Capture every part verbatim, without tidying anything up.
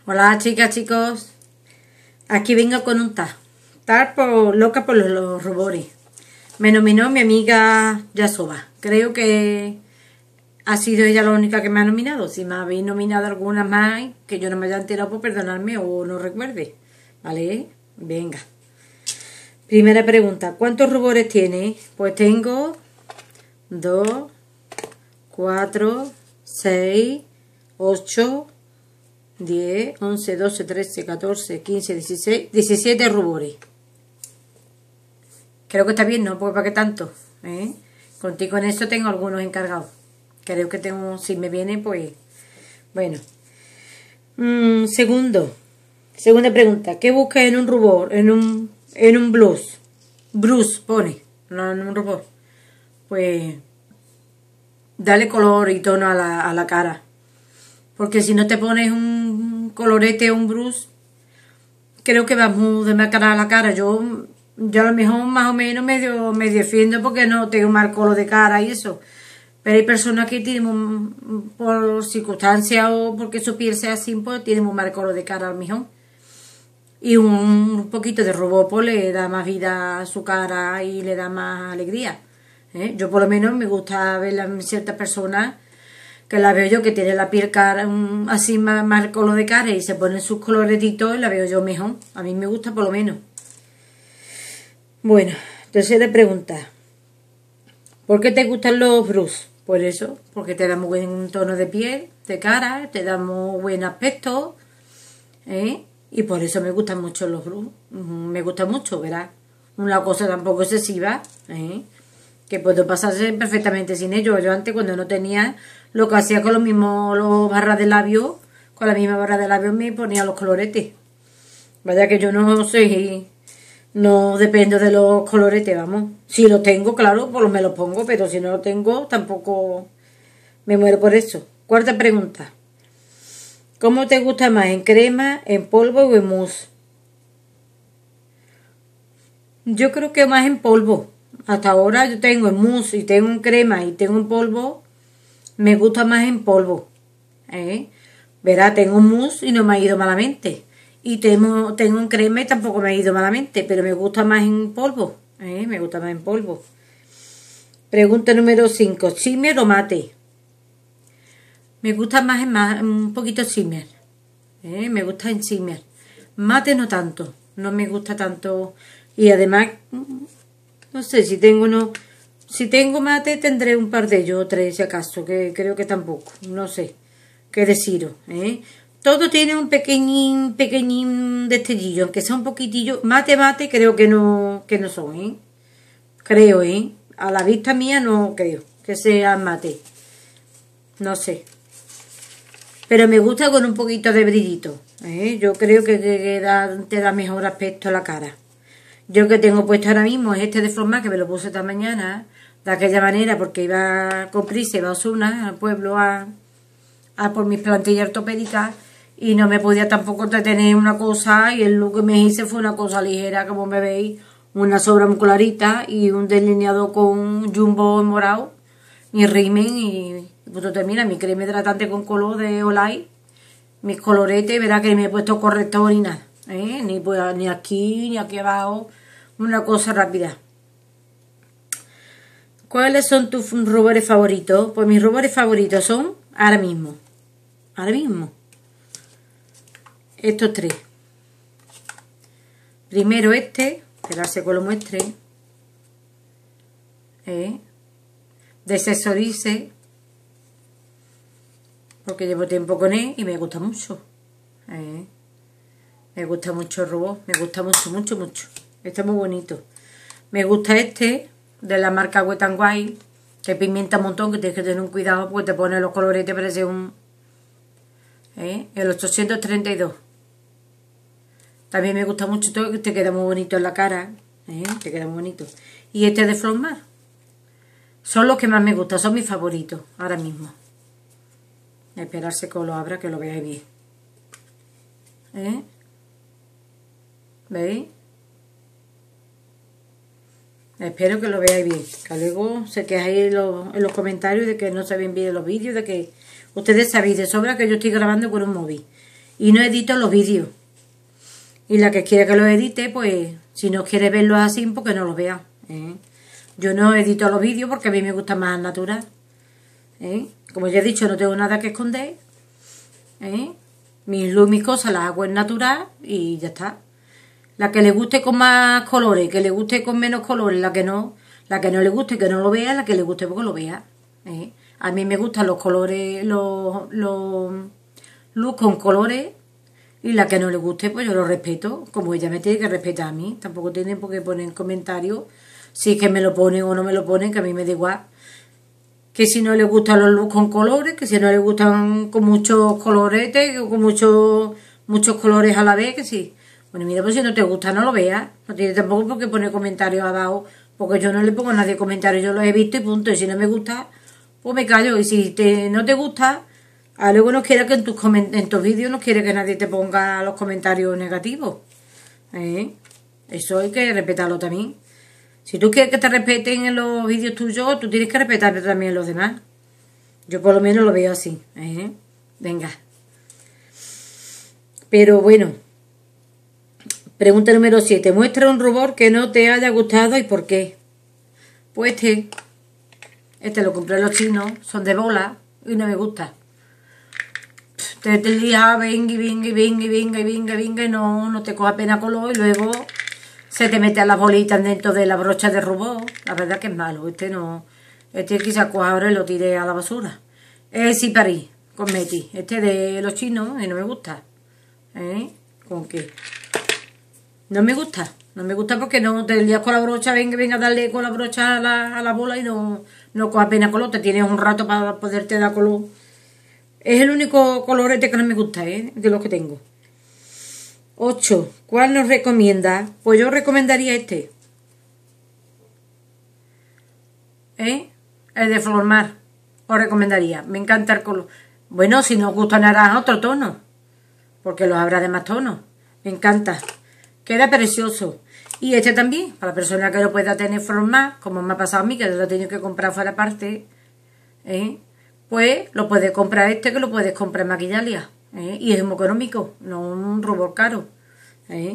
Hola chicas, chicos. Aquí vengo con un tag. Tag por loca por los, los rubores. Me nominó mi amiga Yasoba. Creo que ha sido ella la única que me ha nominado. Si me habéis nominado alguna más que yo no me haya enterado, por perdonarme o no recuerde. ¿Vale? Venga. Primera pregunta. ¿Cuántos rubores tiene? Pues tengo dos, cuatro, seis, ocho, diez, once, doce, trece, catorce, quince, dieciséis, diecisiete rubores. Creo que está bien, ¿no? Porque ¿para qué tanto? ¿Eh? Contigo en eso tengo algunos encargados. Creo que tengo, si me viene, pues... Bueno. Mm, segundo. Segunda pregunta. ¿Qué buscas en un rubor? En un, en un blues. Blues, pone. No en un rubor. Pues... Dale color y tono a la, a la cara. Porque si no te pones un colorete o un brush, creo que vas muy demacrada la cara. Yo, yo a lo mejor más o menos medio, me defiendo porque no tengo mal color de cara y eso. Pero hay personas que tienen, por circunstancias o porque su piel sea así, pues tienen un mal color de cara a lo mejor. Y un, un poquito de rubor pues, le da más vida a su cara y le da más alegría. ¿eh? Yo por lo menos me gusta ver a ciertas personas que la veo yo que tiene la piel cara, un, así más, más color de cara y se ponen sus coloretitos y la veo yo mejor. A mí me gusta por lo menos. Bueno, tercera pregunta. ¿Por qué te gustan los brush? Por eso, porque te dan muy buen tono de piel, de cara, te dan muy buen aspecto, ¿eh? Y por eso me gustan mucho los brush. Me gusta mucho, ¿verdad? Una cosa tampoco excesiva, ¿eh? Que puedo pasarse perfectamente sin ellos. Yo antes cuando no tenía, lo que hacía con los mismos los barras de labios, con la misma barra de labios me ponía los coloretes. Vaya que yo no sé, no dependo de los coloretes, vamos. Si los tengo, claro, pues me los pongo, pero si no los tengo, tampoco me muero por eso. Cuarta pregunta. ¿Cómo te gusta más, en crema, en polvo o en mousse? Yo creo que más en polvo. Hasta ahora yo tengo en mousse y tengo en crema y tengo en polvo. Me gusta más en polvo. ¿eh? Verá, tengo un mousse y no me ha ido malamente. Y tengo, tengo en crema y tampoco me ha ido malamente. Pero me gusta más en polvo. ¿eh? Me gusta más en polvo. Pregunta número cinco. ¿Shimmer o mate? Me gusta más en más, un poquito shimmer. ¿eh? Me gusta en shimmer. Mate no tanto. No me gusta tanto. Y además... No sé, si tengo no, si tengo mate tendré un par de ellos o tres si acaso, que creo que tampoco, no sé qué deciros, ¿eh? Todo tiene un pequeñín, pequeñín destellillo, aunque sea un poquitillo, mate, mate creo que no, que no son, ¿eh? Creo, ¿eh? A la vista mía no creo que sea mate, no sé. Pero me gusta con un poquito de brillito, ¿eh? Yo creo que, que, que da, te da mejor aspecto a la cara. Yo que tengo puesto ahora mismo es este de Flormar, que me lo puse esta mañana, de aquella manera, porque iba con prisa, iba a Osuna, al pueblo, a, a por mis plantillas ortopédicas, y no me podía tampoco entretener una cosa, y el look que me hice fue una cosa ligera, como me veis, una sobra muy clarita, y un delineado con jumbo morado, mi rímel, y pues termina mi crema hidratante con color de Olay, mis coloretes, verá que me he puesto corrector ni nada, ¿eh? ni, pues, ni aquí, ni aquí abajo. Una cosa rápida. ¿Cuáles son tus rubores favoritos? Pues mis rubores favoritos son ahora mismo. Ahora mismo. Estos tres. Primero este. Esperarse que lo muestre. ¿Eh? De Sensorize. Porque llevo tiempo con él y me gusta mucho. ¿Eh? Me gusta mucho el rubor. Me gusta mucho, mucho, mucho. Está muy bonito. Me gusta este, de la marca Wet n Wild, que pimienta un montón, que tienes que tener un cuidado porque te pone los colores, te parece un... ¿eh? El ochocientos treinta y dos. También me gusta mucho todo, que te queda muy bonito en la cara. ¿eh? Te queda muy bonito. Y este de Flormar. Son los que más me gustan, son mis favoritos, ahora mismo. Esperarse que lo abra, que lo veáis bien. ¿Eh? ¿Veis? Espero que lo veáis bien. Que luego se quejáis en los, en los comentarios de que no se ven bien los vídeos, de que ustedes sabéis de sobra que yo estoy grabando con un móvil. y no edito los vídeos. Y la que quiera que los edite, pues si no quiere verlos así, pues que no los vea. ¿eh? Yo no edito los vídeos porque a mí me gusta más natural. ¿eh? Como ya he dicho, no tengo nada que esconder. ¿eh? Mis luz, mis cosas las hago en natural y ya está. La que le guste con más colores, que le guste con menos colores, la que no, la que no le guste que no lo vea, la que le guste porque lo vea. ¿eh? A mí me gustan los colores, los, los luz con colores, y la que no le guste, pues yo lo respeto, como ella me tiene que respetar a mí. Tampoco tienen por qué poner en comentarios si es que me lo ponen o no me lo ponen, que a mí me da igual. Que si no le gustan los luz con colores, que si no le gustan con muchos coloretes, con muchos muchos colores a la vez, que sí. Bueno, mira, pues si no te gusta, no lo veas. No tiene tampoco por qué poner comentarios abajo, porque yo no le pongo a nadie comentarios, yo los he visto y punto. Y si no me gusta, pues me callo. Y si te, no te gusta, a luego no quiere que en tus, en tus vídeos no quiere que nadie te ponga los comentarios negativos. ¿eh? Eso hay que respetarlo también. Si tú quieres que te respeten en los vídeos tuyos, tú tienes que respetar también los demás. Yo por lo menos lo veo así. ¿eh? Venga. Pero bueno. Pregunta número siete. Muestra un rubor que no te haya gustado y por qué. Pues este. Este lo compré en los chinos. Son de bola y no me gusta. Te, te lía, venga y venga y venga y venga y venga y venga y no, no te coja pena color y luego se te meten las bolitas dentro de la brocha de rubor. La verdad que es malo. Este no. Este quizás coja ahora y lo tire a la basura. Es Siparí con Meti. Este de los chinos y no me gusta. ¿Eh? ¿Con qué? No me gusta. No me gusta porque no te lías con la brocha. Venga, venga, darle con la brocha a la, a la bola y no, no coja pena color. Te tienes un rato para poderte dar color. Es el único colorete que no me gusta, ¿eh? De los que tengo. ocho. ¿Cuál nos recomienda? Pues yo recomendaría este. ¿Eh? El de Flormar. Os recomendaría. Me encanta el color. Bueno, si nos gusta naranja, otro tono. Porque los habrá de más tonos. Me encanta. Queda precioso. Y este también. Para la persona que lo pueda tener Flormar. Como me ha pasado a mí, que lo he tenido que comprar fuera aparte. ¿Eh? Pues lo puedes comprar este, que lo puedes comprar en Maquillalia. ¿eh? Y es muy económico, no un rubor caro. ¿eh?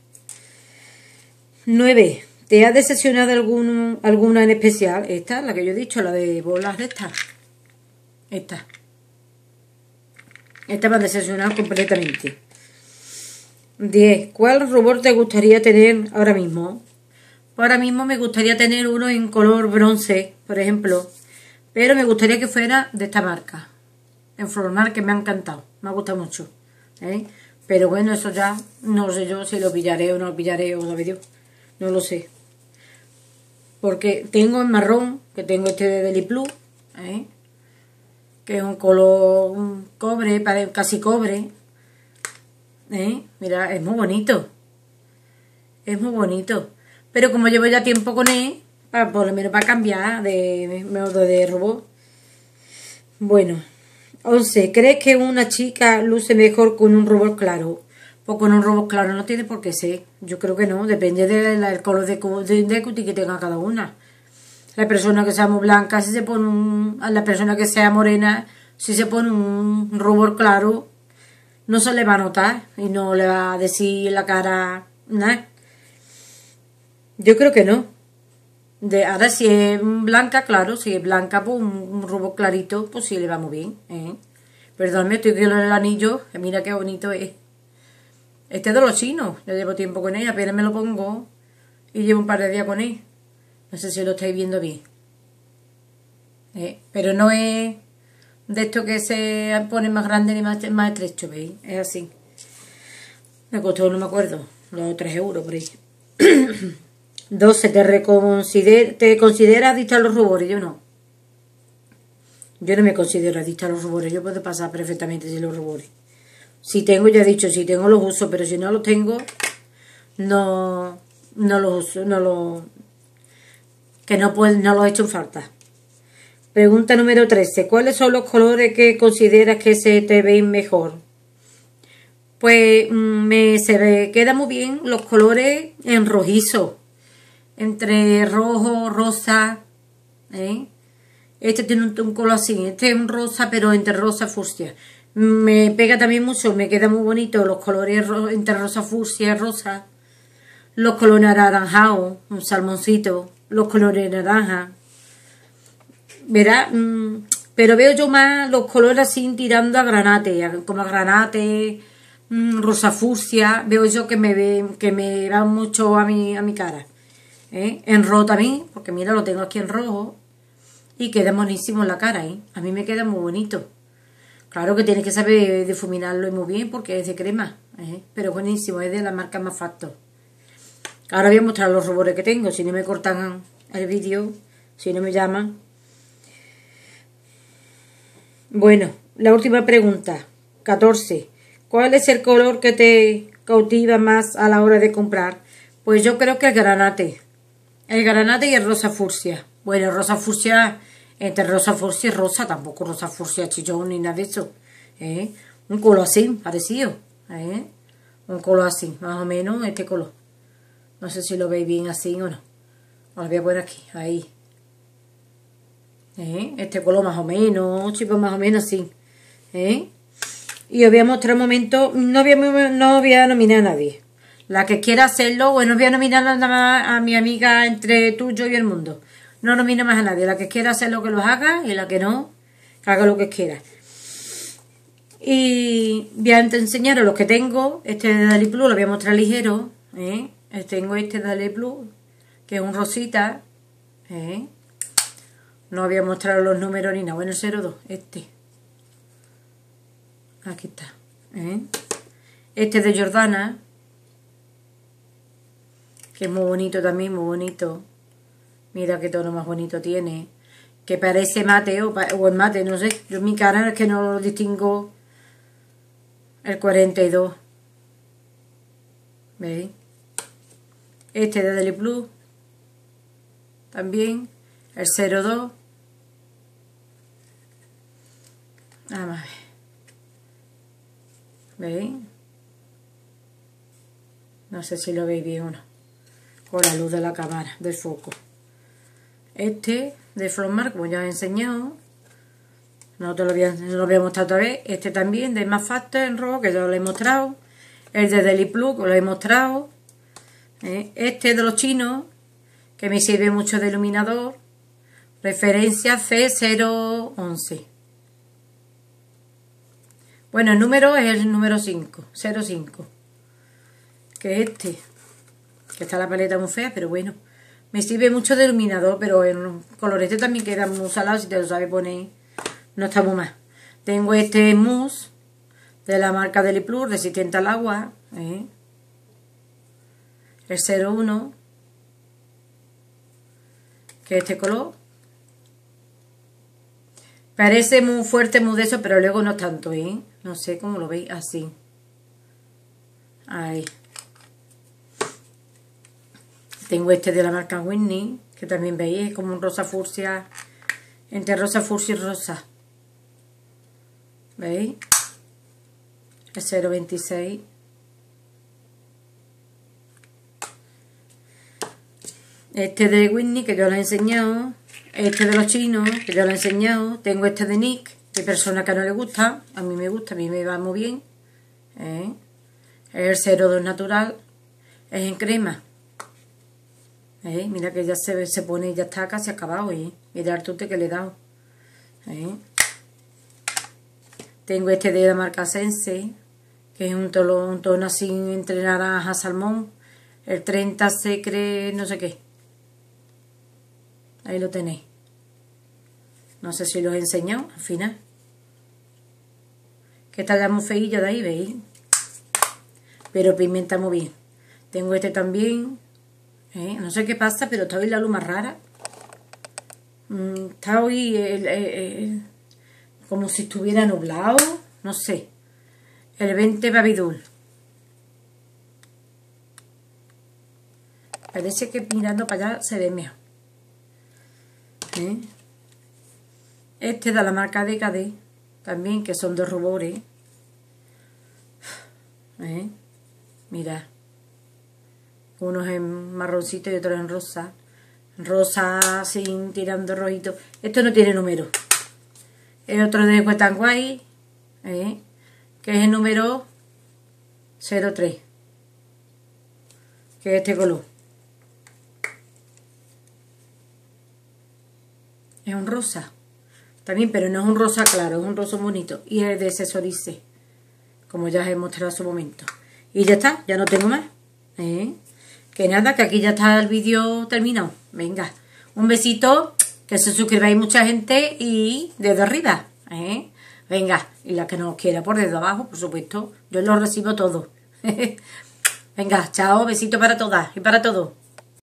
nueve. ¿Te ha decepcionado algún, alguna en especial? Esta, la que yo he dicho, la de bolas de esta. Esta. Esta me ha decepcionado completamente. diez. ¿Cuál rubor te gustaría tener ahora mismo? Ahora mismo me gustaría tener uno en color bronce, por ejemplo. Pero me gustaría que fuera de esta marca. En Flormar, que me ha encantado. Me ha gustado mucho. ¿eh? Pero bueno, eso ya no sé yo si lo pillaré o no lo pillaré o sabe Dios. No lo sé. Porque tengo el marrón, que tengo este de Deliplus. ¿eh? Que es un color un cobre, casi cobre. ¿eh? Mira, es muy bonito. Es muy bonito. Pero como llevo ya tiempo con él... Para, por lo menos para cambiar de modo de robot. Bueno. once. ¿Crees que una chica luce mejor con un robot claro? Pues con un robot claro no tiene por qué ser. Yo creo que no. Depende del color de, de, de cuti que tenga cada una. La persona que sea muy blanca, si se pone un... A la persona que sea morena, si se pone un robot claro, no se le va a notar. Y no le va a decir en la cara nada. Yo creo que no. De, ahora si es blanca, claro, si es blanca, pues un, un rubor clarito, pues sí le va muy bien. ¿eh? Perdónme, estoy con el anillo, que mira qué bonito es. Este es de los chinos, ya llevo tiempo con él, apenas me lo pongo y llevo un par de días con él. No sé si lo estáis viendo bien. ¿eh? Pero no es de esto que se pone más grande ni más, más estrecho, ¿veis? Es así. Me costó, no me acuerdo, los tres euros por ahí. doce. ¿Te, reconsider ¿Te consideras adicta a los rubores? Yo no. Yo no me considero adicta a los rubores. Yo puedo pasar perfectamente sin los rubores. Si tengo, ya he dicho, si tengo los uso, pero si no los tengo, no, no los uso, no los... Que no, puedo, no los he hecho en falta. Pregunta número trece. ¿Cuáles son los colores que consideras que se te ven mejor? Pues me se ve, queda muy bien los colores en rojizo. Entre rojo, rosa, ¿eh? Este tiene un, un color así, este es un rosa, pero entre rosa y fucsia. Me pega también mucho, me queda muy bonito los colores ro entre rosa fucsia y rosa. Los colores anaranjados, un salmoncito, los colores naranja. Verá, mm, pero veo yo más los colores así tirando a granate, como a granate, mmm, rosa fucsia. Veo yo que me ve, que me va mucho a mi, a mi cara. ¿Eh? En rojo también, porque mira, lo tengo aquí en rojo. Y queda monísimo en la cara, ¿eh? A mí me queda muy bonito. Claro que tienes que saber difuminarlo muy bien porque es de crema. ¿Eh? Pero buenísimo, es de la marca Mafacto. Ahora voy a mostrar los rubores que tengo, si no me cortan el vídeo, si no me llaman. Bueno, la última pregunta, catorce. ¿Cuál es el color que te cautiva más a la hora de comprar? Pues yo creo que el granate. El granate y el rosa fucsia. Bueno, rosa fucsia, entre rosa fucsia y rosa, tampoco rosa fucsia chillón ni nada de eso. ¿Eh? Un color así, parecido. ¿Eh? Un color así, más o menos este color. No sé si lo veis bien así o no. Os lo voy a poner aquí, ahí. ¿Eh? Este color más o menos, chicos, más o menos así. ¿Eh? Y os voy a mostrar un momento. No voy a, no voy a nominar a nadie. La que quiera hacerlo, bueno, voy a nominar nada más a mi amiga entre tú, yo y el mundo. No nomino más a nadie. La que quiera hacerlo que lo haga y la que no, que haga lo que quiera. Y voy a enseñaros los que tengo. Este de Dali Plus lo voy a mostrar ligero. ¿Eh? Tengo este de Dali Plus, que es un rosita. ¿Eh? No voy a mostrar los números ni nada. Bueno, el cero dos, este. Aquí está. ¿Eh? Este es de Jordana, que es muy bonito también, muy bonito. Mira qué tono más bonito tiene. Que parece mate o, o el mate, no sé. Yo en mi cara es que no lo distingo. El cuarenta y dos. ¿Veis? Este de Dali Plus. También. El cero dos. Vamos a ver. ¿Veis? No sé si lo veis bien o no. Con la luz de la cámara, del foco. Este de Flormar, como ya os he enseñado. No te lo voy a, no lo voy a mostrar otra vez. Este también de Mafacto en rojo, que ya lo he mostrado. El de Dali Plus, que lo he mostrado. ¿Eh? Este de los chinos, que me sirve mucho de iluminador. Referencia C cero once. Bueno, el número es el número cinco, cero cinco. Que es este. Que está la paleta muy fea, pero bueno. Me sirve mucho de iluminador, pero en colorete también queda muy salado, si te lo sabes poner. No está muy mal. Tengo este mousse de la marca Dali Plus, resistente al agua. ¿Eh? El cero uno. Que es este color. Parece muy fuerte, muy de eso, pero luego no tanto, ¿eh? No sé cómo lo veis, así. Ahí. Tengo este de la marca Whitney, que también veis, es como un rosa fucsia, entre rosa fucsia y rosa. ¿Veis? El cero veintiséis. Este de Whitney, que yo lo he enseñado. Este de los chinos, que yo lo he enseñado. Tengo este de Nick, que hay personas que no le gusta. A mí me gusta, a mí me va muy bien. ¿Eh? Es el cero dos natural. Es en crema. ¿Eh? Mira que ya se, se pone, ya está casi acabado. ¿Eh? Mira el tute que le he dado. ¿Eh? Tengo este de la marca Sense, que es un tono, un tono así entre naranja salmón. El treinta Secret, no sé qué. Ahí lo tenéis. No sé si lo he enseñado al final. Que está ya muy feillo de ahí, ¿veis? Pero pigmenta muy bien. Tengo este también. ¿Eh? No sé qué pasa, pero está hoy la luz más rara. Mm, está hoy el, el, el, como si estuviera nublado. No sé. El veinte Babidul. Parece que mirando para allá se ve mejor. ¿Eh? Este de la marca D K D. También, que son de rubores. ¿Eh? Mirad. Unos en marroncito y otros en rosa. Rosa sin tirando rojito. Esto no tiene número. El otro de Wet n Wild. ¿Eh? que es el número cero tres, que es este color. Es un rosa también, pero no es un rosa claro, es un rosa bonito. Y es de Sesorice, como ya os he mostrado hace un momento. Y ya está, ya no tengo más. ¿Eh? Que nada, que aquí ya está el vídeo terminado. Venga, un besito, que se suscribáis mucha gente y dedo arriba. ¿Eh? Venga, y la que no quiera por dedo abajo, por supuesto, yo lo recibo todo. Venga, chao, besito para todas y para todos.